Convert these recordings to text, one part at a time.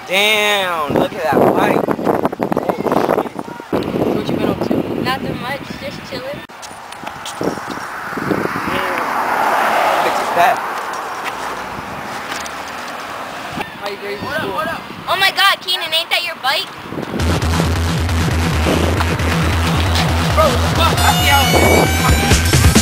Damn, look at that bike. Oh, shit. What you been up to? Nothing much, just chilling. Damn. Bitch is that. How you grades in school? What up? Oh my god, Keenan, ain't that your bike? Bro, fuck, I see how.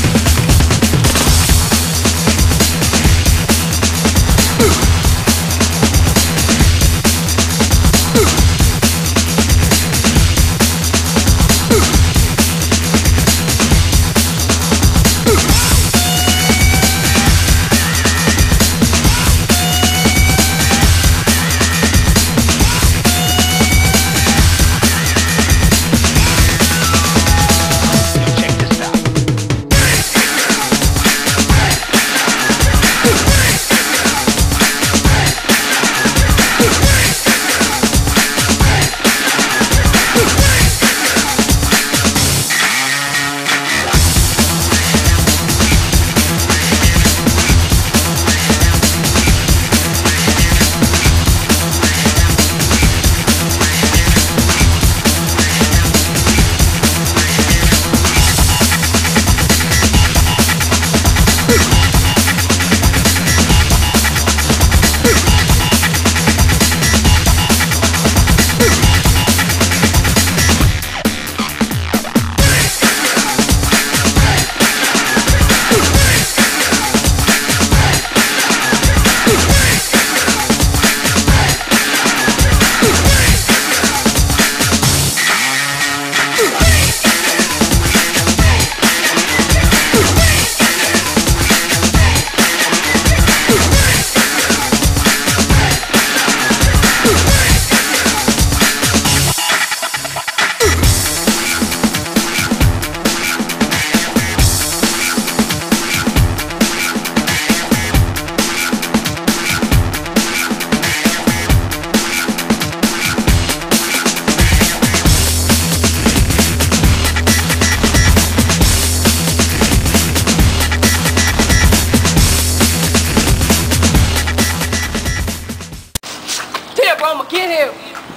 Bro, I'ma get him.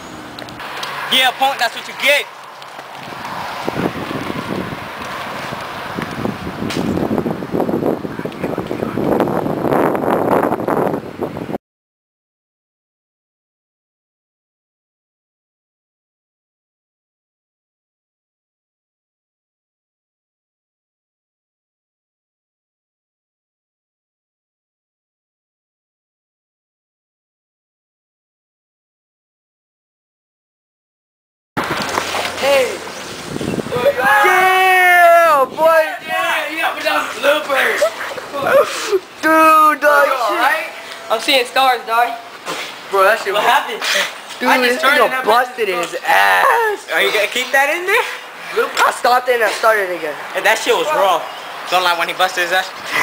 Yeah, punk, that's what you get. Hey. Yeah, boy. Yeah, you got me down to bloopers. Dude, dog. Alright? I'm seeing stars, dog. Bro, that shit. What happened? Dude, this nigga busted his ass. Are you gonna keep that in there? I stopped it and I started again. And that shit was raw. Don't lie when he busted his ass.